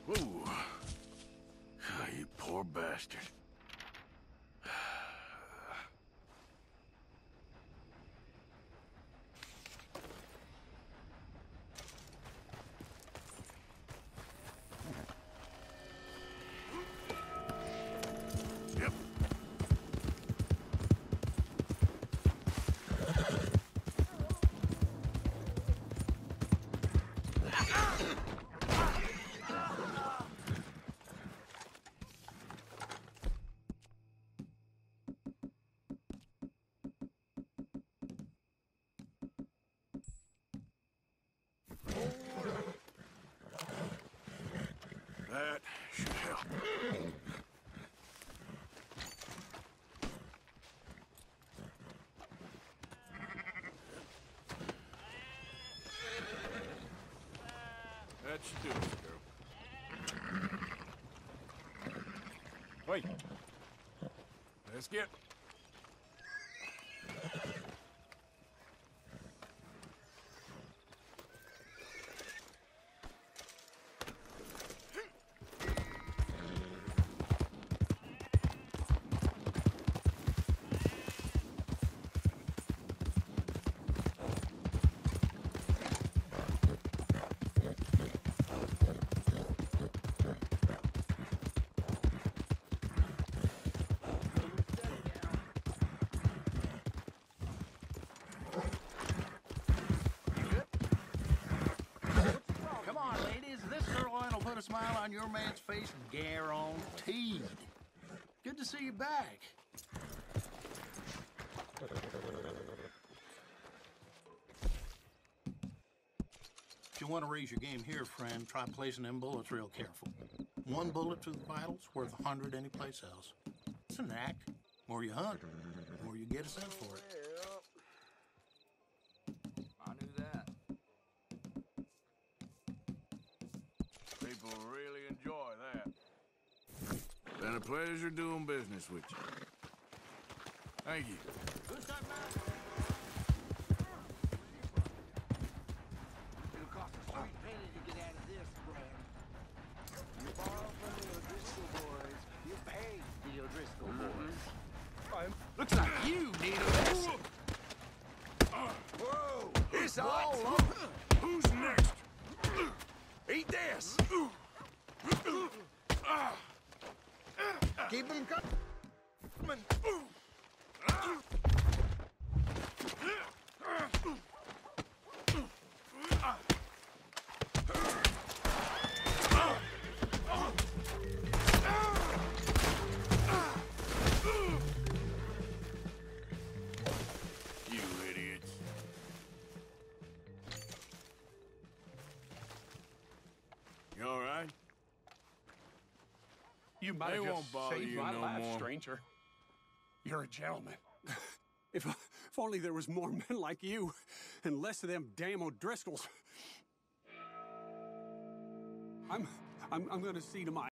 Ooh. Ah, you poor bastard. Yep. That should help. That should do it, girl. Wait. Let's get... Put a smile on your man's face, guaranteed. Good to see you back. If you want to raise your game here, friend, try placing them bullets real careful. One bullet through the vitals worth 100 anyplace else. It's an act. More you hunt, the more you get a sense for it. I knew that. People really enjoy that. Been a pleasure doing business with you. Thank you. Who's that man? It'll cost a sweet penny to get out of this, Brad. You borrow from the O'Driscoll boys, you pay the O'Driscoll boys. Looks like you need a lesson. Whoa! It's all over. Who's next? Eat this. Keep them coming. You idiots. You all right? You might They have won't just bother saved you my no life, more. stranger. You're a gentleman. If only there was more men like you, and less of them damn O'Driscolls. I'm gonna see to my